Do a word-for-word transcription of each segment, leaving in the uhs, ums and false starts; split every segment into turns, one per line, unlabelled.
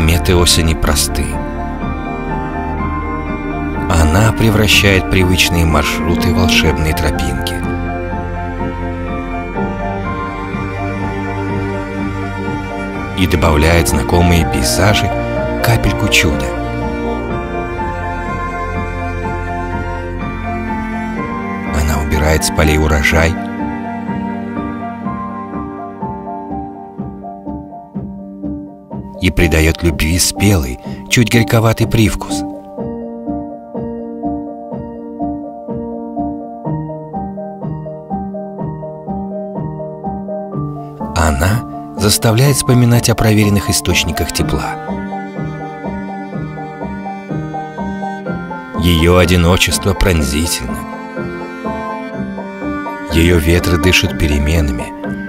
приметы осени просты. Она превращает привычные маршруты в волшебные тропинки. И добавляет знакомые пейзажи капельку чуда. Она убирает с полей урожай, и придает любви спелый, чуть горьковатый привкус. Она заставляет вспоминать о проверенных источниках тепла. Ее одиночество пронзительно. Ее ветры дышат переменами.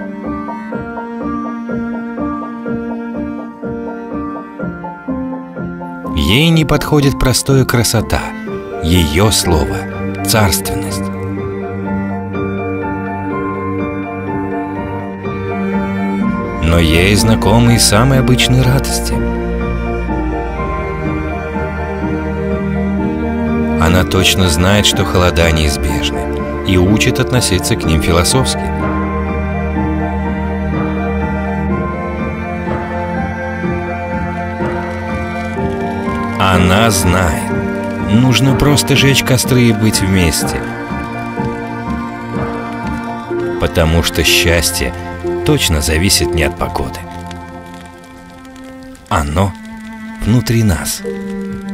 Ей не подходит простая красота, ее слово — царственность. Но ей знакомы и самые обычные радости. Она точно знает, что холода неизбежны, и учит относиться к ним философски. Она знает, нужно просто жечь костры и быть вместе. Потому что счастье точно зависит не от погоды. Оно внутри нас.